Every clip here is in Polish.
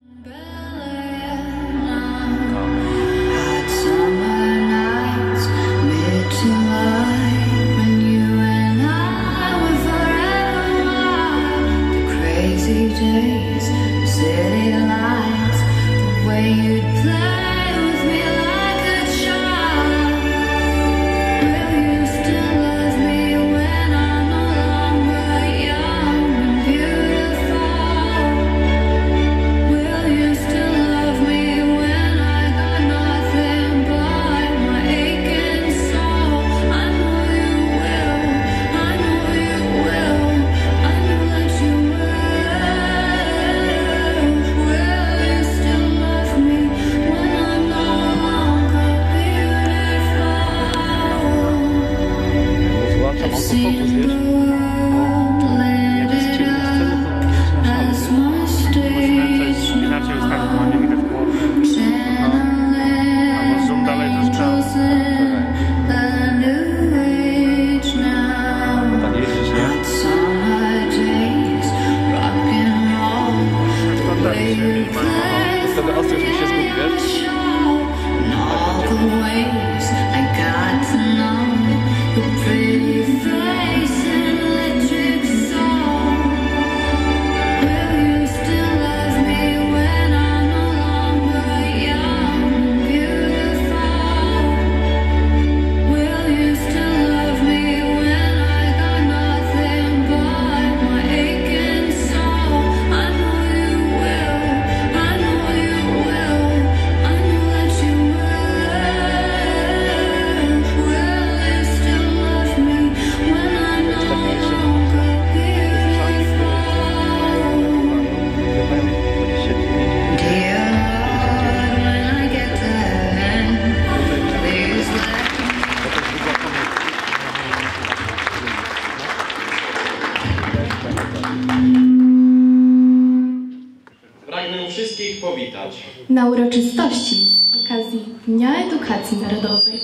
Wszystkich powitać na uroczystości z okazji Dnia Edukacji Narodowej.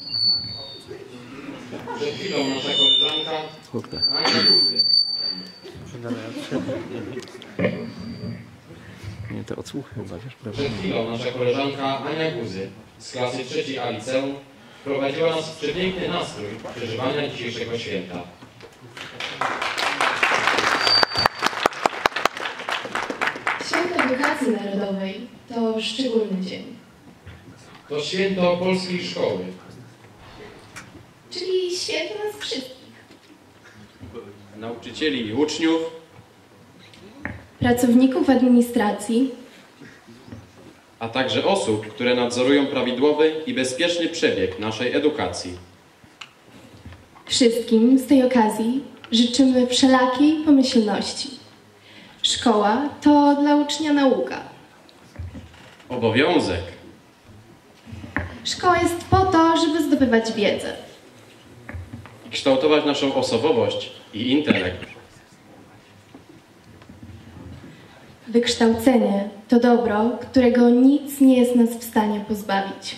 Przed chwilą nasza koleżanka Ania Guzy. Nie, to odsłuch chyba, wiesz, prawda? Przed chwilą nasza koleżanka Ania Guzy z klasy 3 A liceum wprowadziła nas w przepiękny nastrój przeżywania dzisiejszego święta. Święto Edukacji Narodowej to szczególny dzień. To święto polskiej szkoły. Czyli święto nas wszystkich. Nauczycieli i uczniów. Pracowników administracji. A także osób, które nadzorują prawidłowy i bezpieczny przebieg naszej edukacji. Wszystkim z tej okazji życzymy wszelakiej pomyślności. Szkoła to dla ucznia nauka. Obowiązek. Szkoła jest po to, żeby zdobywać wiedzę. Kształtować naszą osobowość i intelekt. Wykształcenie to dobro, którego nic nie jest nas w stanie pozbawić.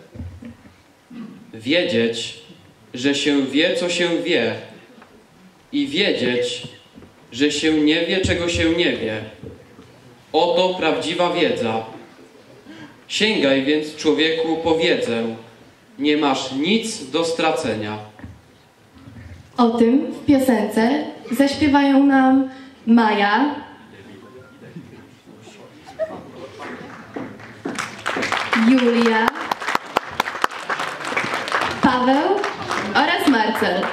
Wiedzieć, że się wie, co się wie, i wiedzieć, że się nie wie, czego się nie wie. Oto prawdziwa wiedza. Sięgaj więc, człowieku, po wiedzę. Nie masz nic do stracenia. O tym w piosence zaśpiewają nam Maja, Julia, Paweł oraz Marcel.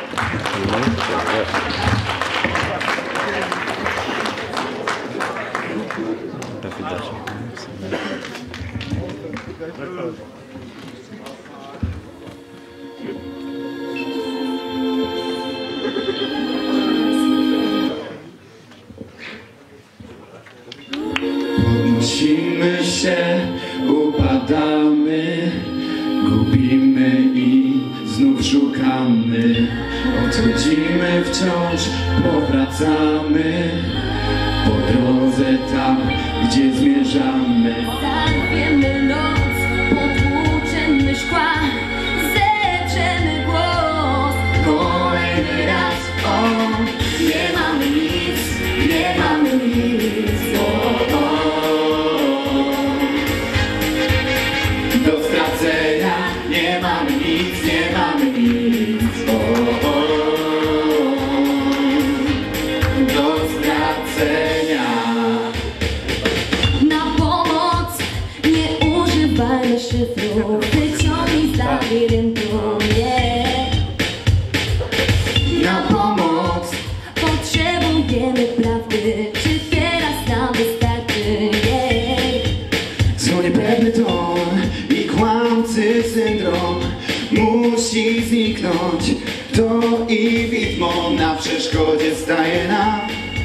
Podnosimy się, upadamy, gubimy i znów szukamy. Odchodzimy wciąż, powracamy po drodze tam, gdzie zmierzamy. Zarwiemy noc, potłuczemy szkła, zetrzemy głos. Kolejny raz, o, nie mamy nic, nie mamy nic. O, o, o. bez szyfru, wyciągnij z labiryntu mnie. Na pomoc potrzebujemy prawdy, czy teraz nam wystarczy jej? Co niepewny ton i kłamcy syndrom musi zniknąć. To i widmo na przeszkodzie staje nam.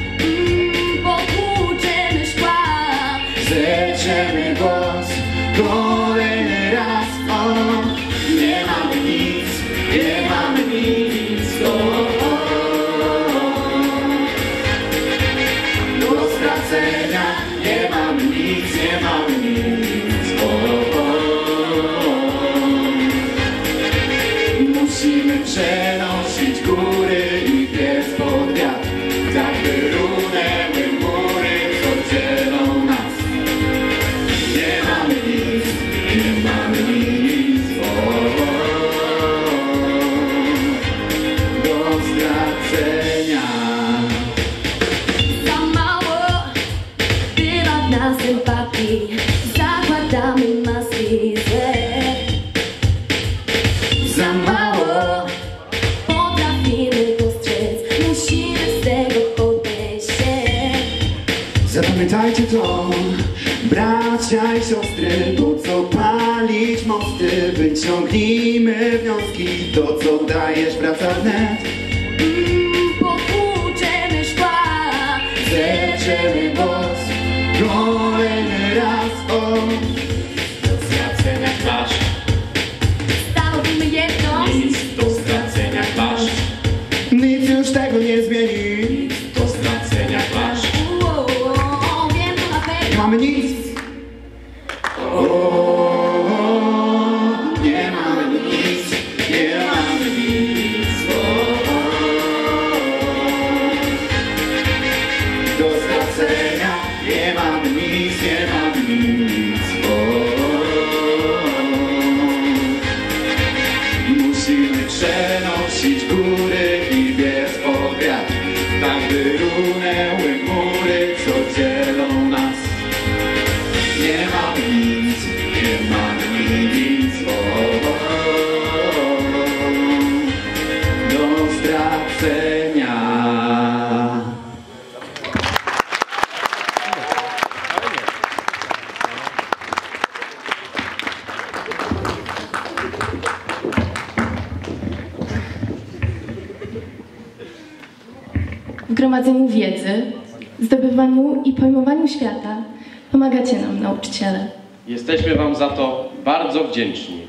Potłuczemy szkła, Zetrzemy głos kolejny raz. O, nie mamy nic, nie mamy nic. Do stracenia nie mamy nic, nie mamy nic. Musimy przenosić góry i piec pod wiatr, tak by runęły mury, co dzielą nas. Nie mamy nic, nie mamy nic. Do stracenia. za mało bywa w nas empatii, zakładamy maski złe. Za mało Potrafimy dostrzec, musimy z tego odejść się. zapamiętajcie to, bracia i siostry, po co palić mosty? Wyciągnijmy wnioski, to co dajesz wraca wnet. Potłuczemy szkła, Zetrzemy głos kolejny raz. O, do stracenia masz, stanowimy jedność. nic do stracenia masz. Nic już tego nie zmieni, nic do stracenia masz. Wiem to na Nie pewno. mamy nic. Nie mamy nic, nie mamy nic. Do stracenia nie mamy nic, nie mamy nic. Musimy przenosić góry i biec pod wiatr, tak by runęły mury, co dzielą nas. Nie mamy nic, nie mamy nic. Do stracenia. W gromadzeniu wiedzy, zdobywaniu i pojmowaniu świata pomagacie nam, nauczyciele. Jesteśmy Wam za to bardzo wdzięczni.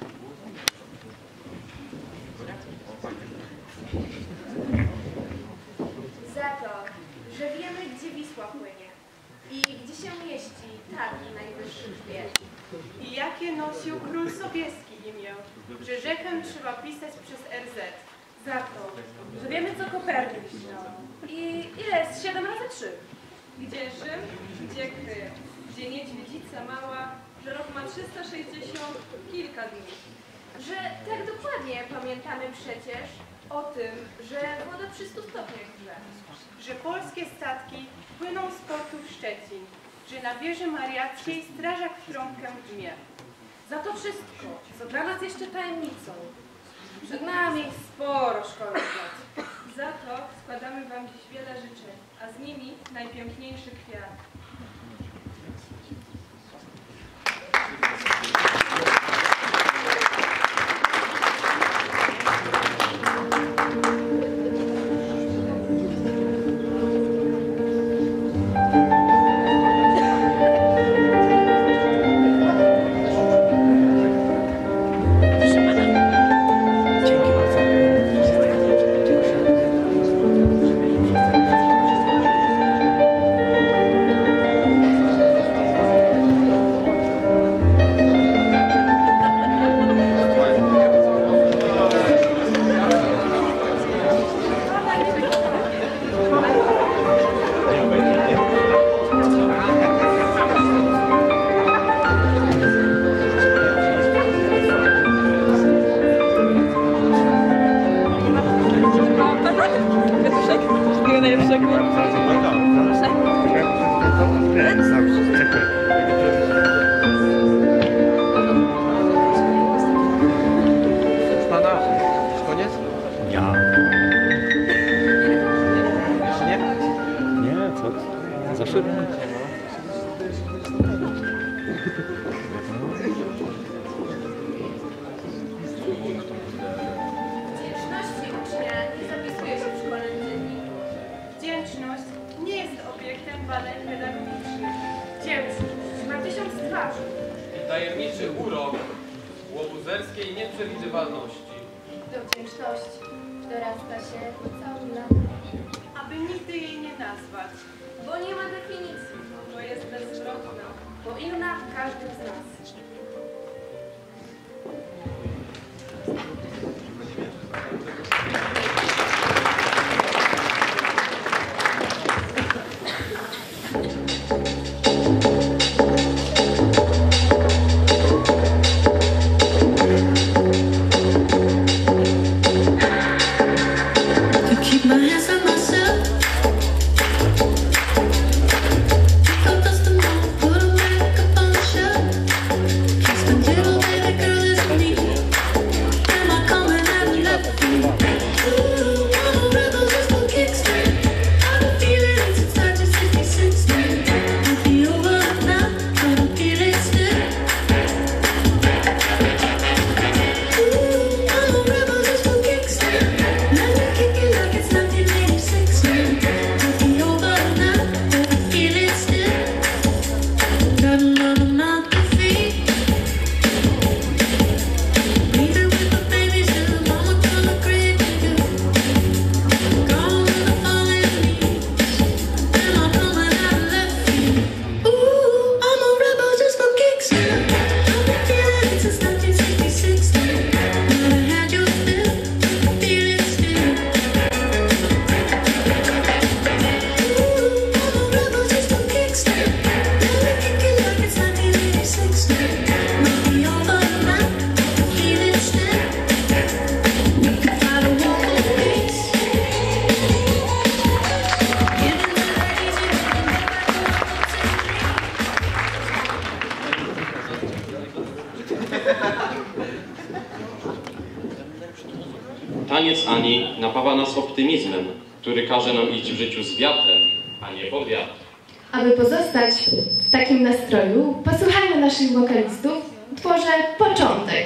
Za to, że wiemy, gdzie Wisła płynie i gdzie się mieści targ najwyższych wiek. I jakie nosił król Sobieski imię, że rzekę trzeba pisać przez RZ. Za to, że wiemy, co Kopernik śniał. I ile jest 7 razy 3? Gdzie Rzym, gdzie Kryj, gdzie niedźwiedzica mała, że rok ma 360 kilka dni. Że tak dokładnie pamiętamy przecież o tym, że woda przy 100 stopniach grze. Że polskie statki płyną z portu w Szczecin, że na wieży mariackiej strażak w trąbkę dmie. Za to wszystko, co dla nas jeszcze tajemnicą. Przed nami sporo szkolnych lat. Za to składamy Wam dziś wiele życzeń, a z nimi najpiękniejszy kwiat. Wdzięczności ucznia nie zapisuje się w szkolnym dzienniku. Wdzięczność nie jest obiektem badań pedagogicznych. Wdzięczność ma 1000 twarzy. I tajemniczy urok łobuzerskiej nieprzewidywalności. Do wdzięczności dorasta się po całym latach. Aby nigdy jej nie nazwać, Bo nie ma definicji. bo jest bezzwrotna. Bo inna w każdym z nas. To keep my hands on myself. Pick up dust and mold, put a makeup on the shelf. Kiss my little baby girl is me. Am I coming out of left field? Ooh, I'm a rebel just for kicks. I've been feeling it since 1966. Might be over now, but I feel it still. Ooh, I'm a rebel just for kicks. Let me kick it like it's 1986. Might be over now, but I feel it still. Got another mouth to feed. Leaving with the babies and the mama gonna grave you. Gone with the fallen leaves. Am I coming out of left field? Ooh, I'm a rebel just for kicks. I've been feeling it since 1966. Never had your fill, feel it still. Ooh, I'm a rebel just for kicks. Let me kick it like it's 1986. Might be over now, feel it still. We could try to walk on peace. Giving the ladies you Taniec Ani napawa nas optymizmem, który każe nam iść w życiu z wiatrem, a nie pod wiatr. Aby pozostać w takim nastroju, posłuchajmy naszych wokalistów w utworze Początek.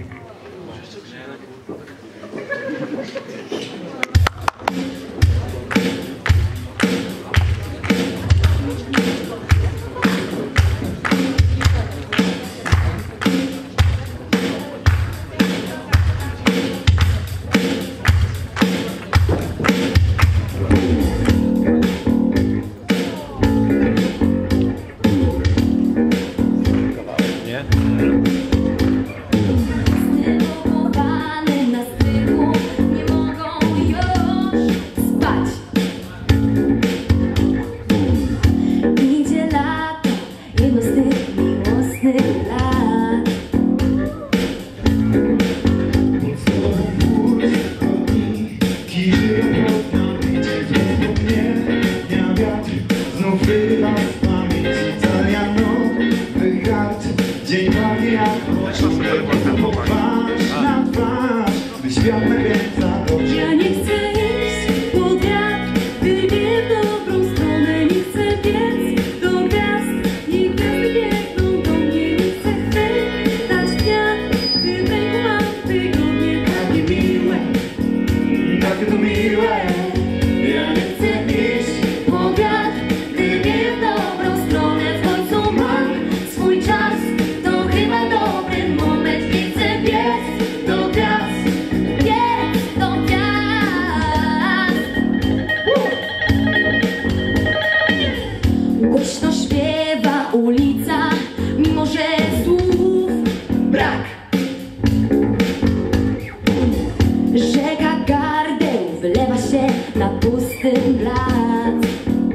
Nie? Zdenerwowane na styku nie mogą już spać. Idzie lato, jedno z tych miłosnych lat. Znów wyraz w pamięci Italiano, wychart, dzień pachnie jak twarz na twarz, by świat nakręca dobrze. Ja nie chcę iść pod wiatr, gdy w dobrą stronę. Nie chcę biec do gwiazd, niech gwiazdy biegną do mnie. Nie chcę chwytać dnia, gdy w ręku mam tygodnie. Takie miłe, Takie to miłe, ja nie chcę iść pod wiatr, gdy w dobrą stronę. W końcu mam swój czas, to chyba dobry moment. Nie chcę biec do gwiazd, biec do gwiazd. Głośno śpiewa ulica, mimo że słów brak. Rzeka gardeł wylewa się na pusty plac.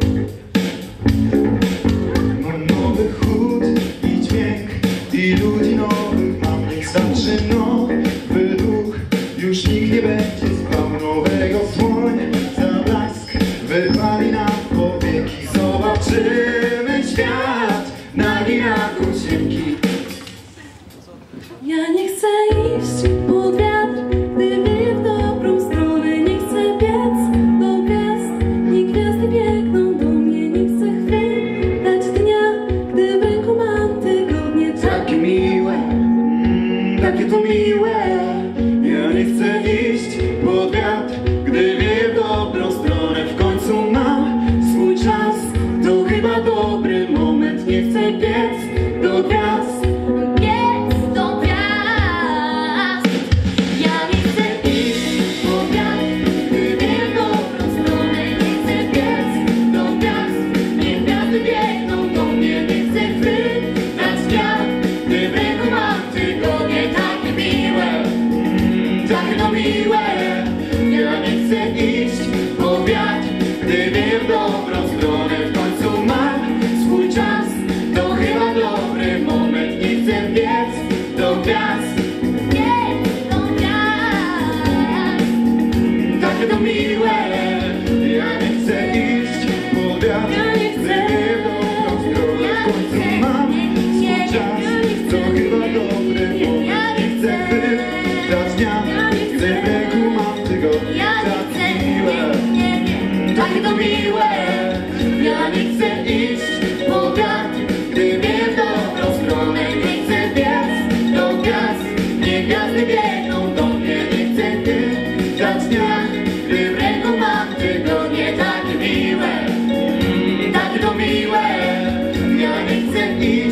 mam nowy chód i dźwięk i ludzi nowych mam, niech starczy nowy ruch, już nikt nie będzie spał. Nowego słońca blask wypali nam powieki, zobaczymy świat nagi na górsienki. Ja nie chcę iść pod wiatr, gdy wieje w dobrą stronę. Nie chcę biec do gwiazd, niech gwiazdy biegną do mnie. Nie chcę chwytać dnia, gdy w ręku mam tygodnie.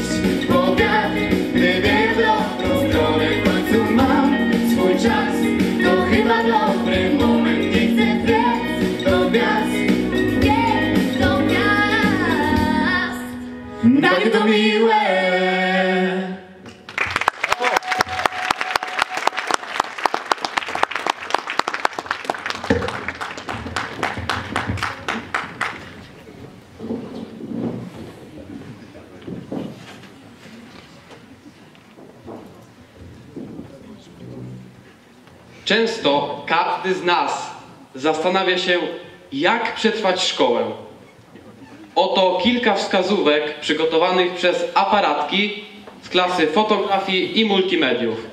iść po wiatr, gdy wiem w dobrą stronę w końcu mam swój czas. To chyba dobry moment, nie chcę wracać do gwiazd. Do gwiazd. Takie to miłe. Często każdy z nas zastanawia się, jak przetrwać szkołę. Oto kilka wskazówek przygotowanych przez aparatki z klasy fotografii i multimediów.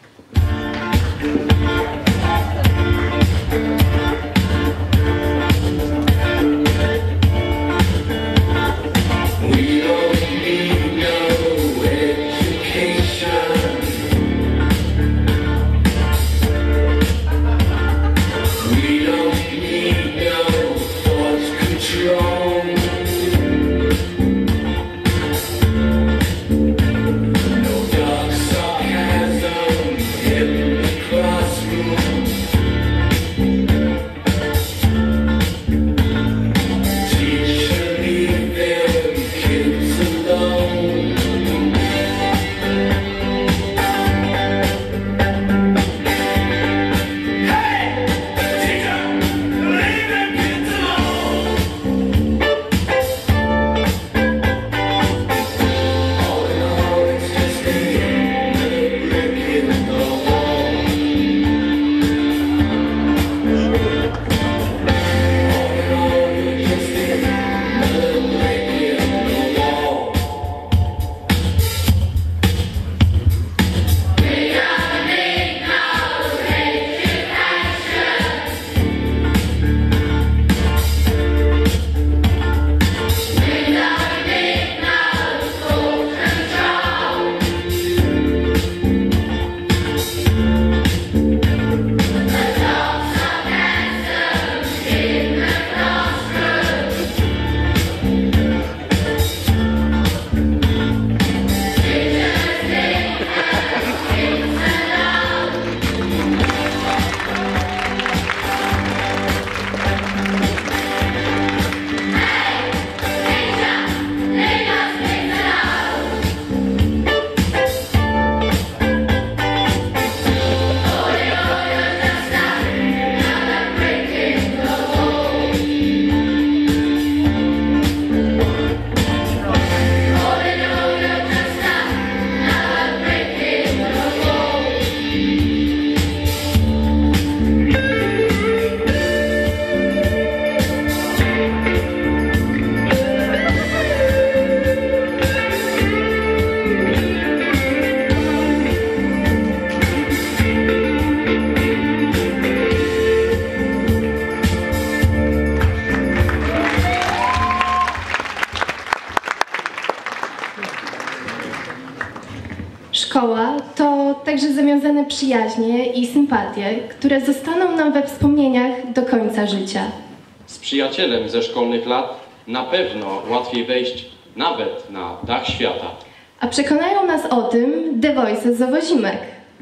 Szkoła to także zawiązane przyjaźnie i sympatie, które zostaną nam we wspomnieniach do końca życia. Z przyjacielem ze szkolnych lat na pewno łatwiej wejść nawet na dach świata. A przekonają nas o tym The Voices z Owozimek.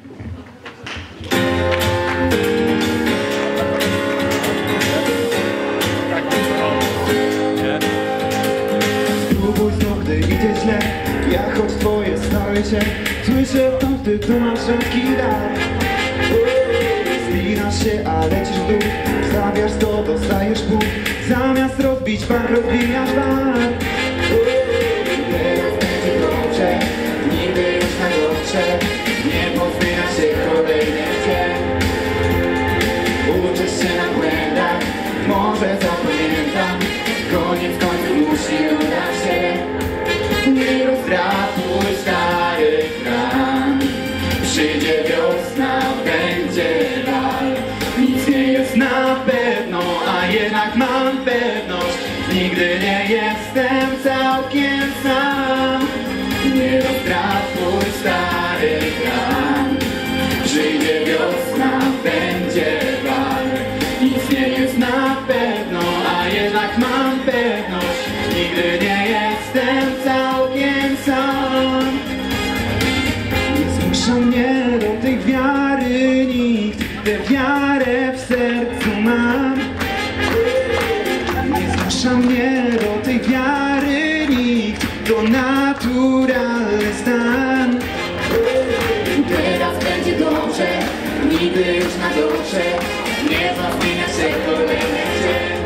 Spróbuj znów, gdy idzie źle, ja choć twoje stary się. Słyszę tam, ty tu masz rzadki dar. Zlinasz się, a lecisz w dół. Stawiasz to, dostajesz pół. Zamiast rozbić bank, rozbijasz bar. Teraz będzie dobrze, nigdy już na gorsze. Nie pozmienia się kolejny dzień. Uczysz się na błędach, może zapamiętam. Koniec końców musi udać się. Nie rozdrapuj starych ran. Przyjdzie wiosna, będzie bal. Nic nie jest na pewno, a jednak mam pewność. Nigdy nie jestem całkiem sam. Nie rozdrapuj starych ran. Przyjdzie wiosna, będzie bal. Nic nie jest na pewno, a jednak mam pewność. Nigdy nie jestem całkiem sam. zmusza mnie do tej wiary nikt, tę wiarę w sercu mam. Nie zmusza mnie do tej wiary nikt, to naturalny stan. Teraz będzie dobrze, nigdy już na dobrze, nie zmienia się kolejny dzień.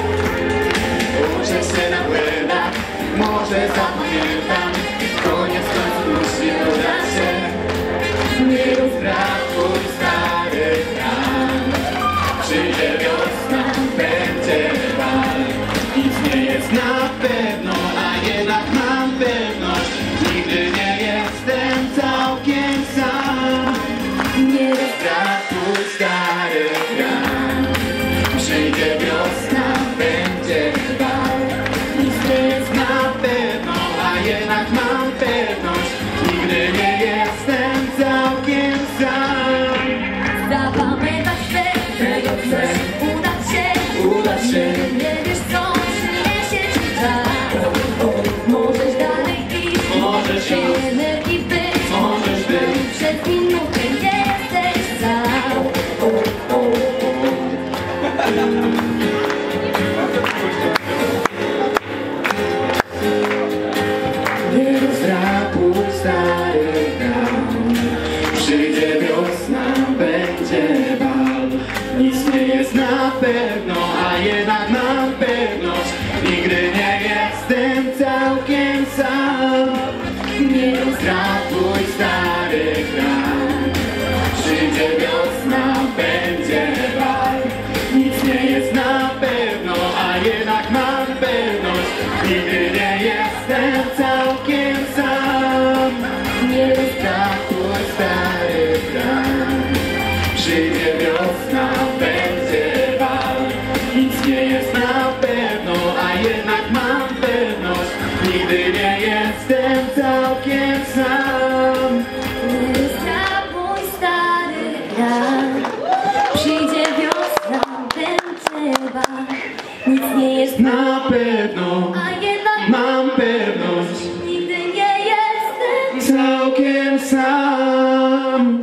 Uczę się na błędach, może zapamiętam, koniec końców musi udać się. Nie rozbrakuj starych ran, przyjdzie wiosna, będzie bal. Nic nie jest na pewno, a jednak mam pewność, nigdy nie jestem całkiem sam. Nie Rozbrakuj starych ran, przyjdzie wiosna, będzie bal. nic nie jest Na pewno, a jednak mam pewność, nigdy nie jestem całkiem sam. zapamiętać chcę, tego chcę, udać się. Nie wiesz co przyniesie ci czas. Możesz dalej iść, Możesz tej iść. energii być. Możesz być. Przed minutą nie jesteś sam. Nie rozdrapuj starych ran, przyjdzie wiosna, będzie bal. Nic nie jest na pewno, a jednak mam pewność, nigdy nie jestem całkiem sam. Nie rozdrapuj starych ran, przyjdzie wiosna, będzie bal. Nic nie jest na pewno, a jednak mam pewność, nigdy nie jestem całkiem sam. Nie rozdrapuj starych ran, przyjdzie wiosna, będzie bal. Nic nie jest na pewno, a jednak mam pewność, nigdy nie jestem całkiem sam. Zabój starych ran, przyjdzie wiosna, będzie bal. Nic nie jest Na pewno a jednak mam pewność, nigdy nie jestem. całkiem sam.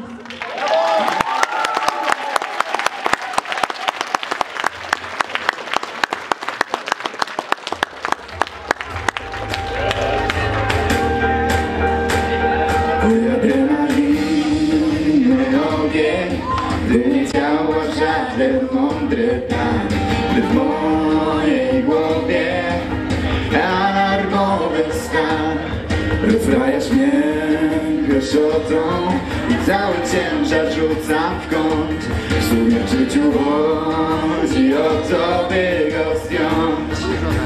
Adrenalinny ogień, gdy nie działa żaden mądry plan, gdy w mojej głowie alarmowy stan. Rozbrajasz mnie pieszotą i cały ciężar rzucam w kąt. W sumie w życiu chodzi o to, by go zdjąć.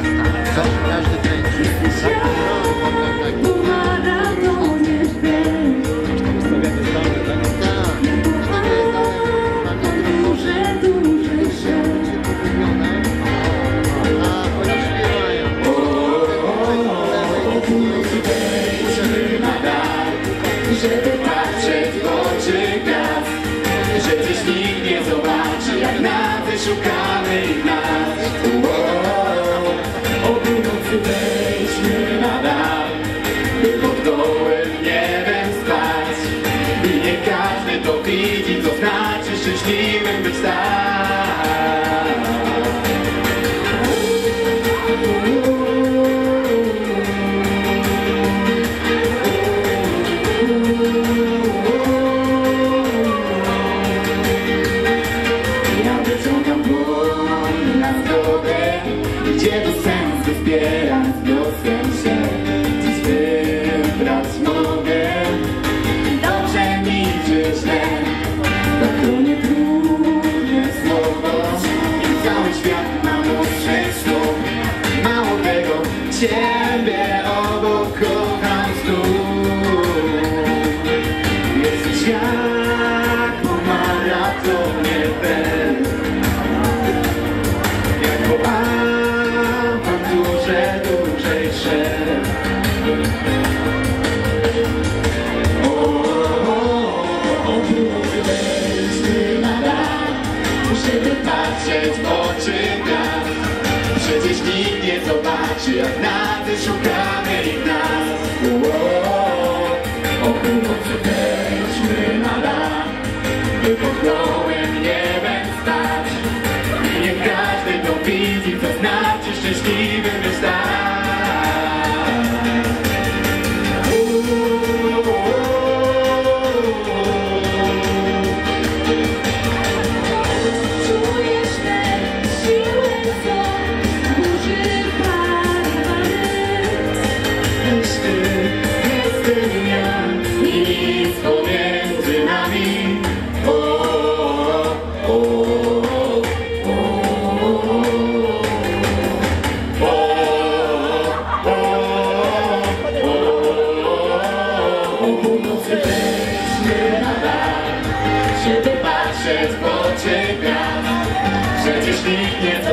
Żeby patrzeć w oczy gwiazd, że dziś nikt nie zobaczy, jak na wyszukanych nas. O północy wejdźmy na dal, by pod gołym niebem spać. I nie każdy to widzi, co znaczy szczęśliwym być tak. Ja wyciągam dłoń na zgodę, gdzie do sensu zbierać wiosem się. Dziś wybrać mogę, dobrze mi czy źle. Tak to nie trudne słowo i cały świat ma młodszych snów. Mało tego, ciebie obok kocham znów. Jesteś jak po maratonie ten, jak po awanturze dłużej szedł. Wejdźmy na dach, żeby patrzeć w oczy gwiazd. Przecież nikt nie zobaczy, jak na wyszukamy ich nas. O północy wejdźmy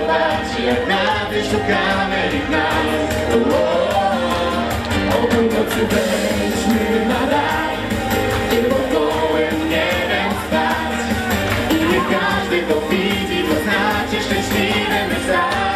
zobaczy, jak nawet szukamy ich nas. O północy wejdźmy na dach i wokołem niebem spać. I niech każdy to widzi, to znaczy szczęśliwy my stać.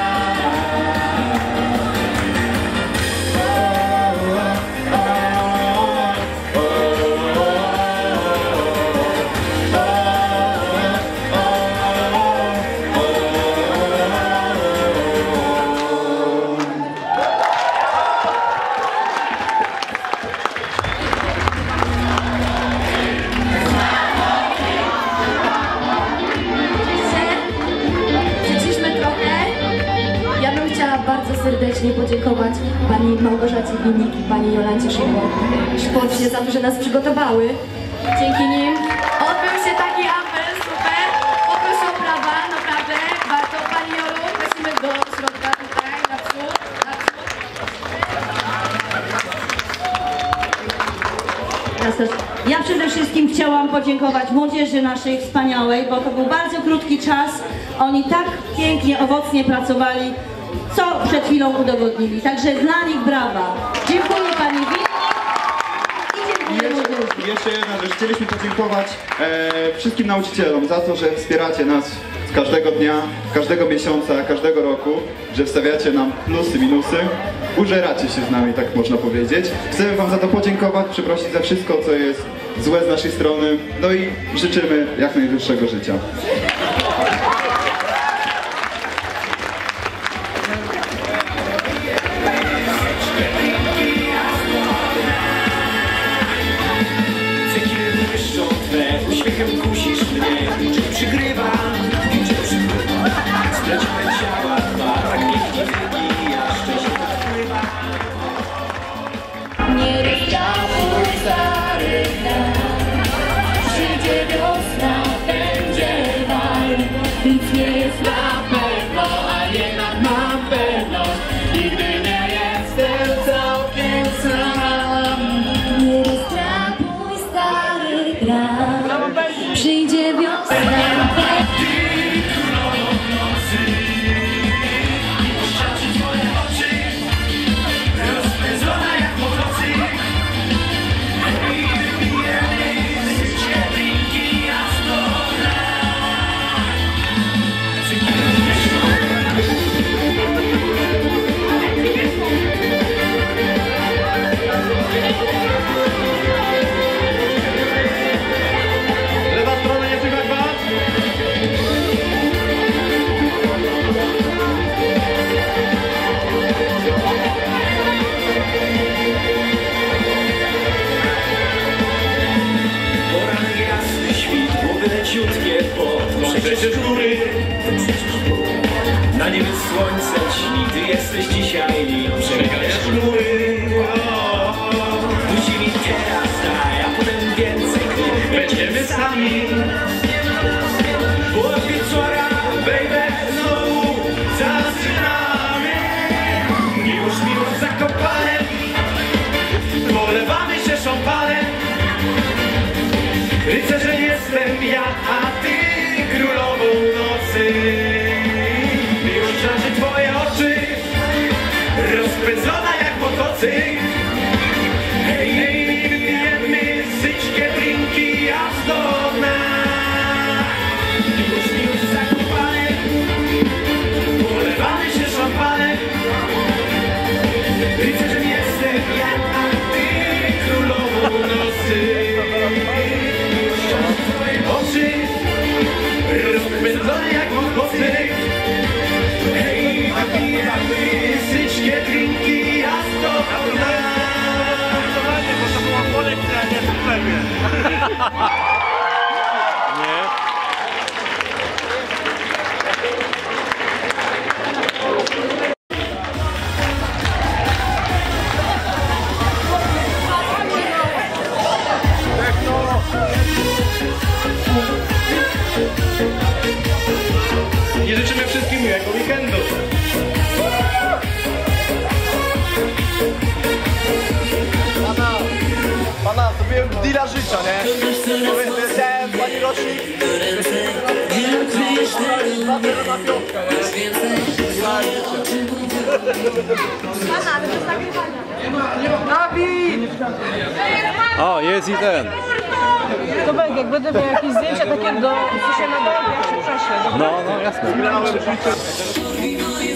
Serdecznie podziękować pani Małgorzacie Winik i pani Jolancie Szporcie za to, że nas przygotowały. Dzięki nim odbył się taki apel, super. Poproszę o brawa, naprawdę. Bardzo pani Jolu, prosimy do środka tutaj, naprzód, naprzód. Ja przede wszystkim chciałam podziękować młodzieży naszej wspaniałej, bo to był bardzo krótki czas. Oni tak pięknie, owocnie pracowali, co przed chwilą udowodnili. Także dla nich brawa. Dziękuję pani Winik i dziękuję młodzieży. Jeszcze jedna rzecz. Chcieliśmy podziękować wszystkim nauczycielom za to, że wspieracie nas każdego dnia, każdego miesiąca, każdego roku, że wstawiacie nam plusy, minusy, użeracie się z nami, tak można powiedzieć. Chcemy wam za to podziękować, przeprosić za wszystko, co jest złe z naszej strony, no i życzymy jak najdłuższego życia. Uśmiechem kusisz mnie, czy przygrywam, czy przygrywam. Straciłem ciała, tak pięknie wybija, szczęście odpływa. Nie rozprapuj starych dni, przyjdzie wiosna, będzie wal. Nic nie jest na pewno, a jednak mam pewność, nigdy nie jestem całkiem sam. Nie rozprapuj starych ran. Przyjdzie wiosna. Ty królową nocy, oszczaczy twoje oczy, rozpędzona jak motocyk. I wybijemy życie, drinki, jasno. Lewa strona, nie słychać was? Poranek jasny, świt, głowy leciutkie, bo przecież góry. Na niebie słońce ćmi, ty jesteś dzisiaj nim, przeganiasz chmury. Musi mi teraz daj, a potem więcej dni będziemy sami. Od wieczora, baby, znowu zaczynamy. Miłość zakopane, polewamy się szampanem. Rycerzem jestem ja, a ty królową nocy. Miłość żarzy twoje oczy, rozpędzona jak motocykl. Hej, hej, wypijemy syćkie, drinki, jasno dna. Miłość zakopane, polewamy się szampanem. Rycerzem jestem ja, a ty królową nocy. Oczy rozpędzone jak motocykl. Hej, napijamy syćkie, drinki, jasno dna. Bo to była kolekcja, nie w sklepie. Nie. I życzymy wszystkim miłego weekendu. Pana, zrobiłem deala życia, nie? Powiedziałem pani rocznik. O, jest i ten. Tomek, jak będę miał jakieś zdjęcia takie do, co się nadają, to ja się prześlę. No, jasne.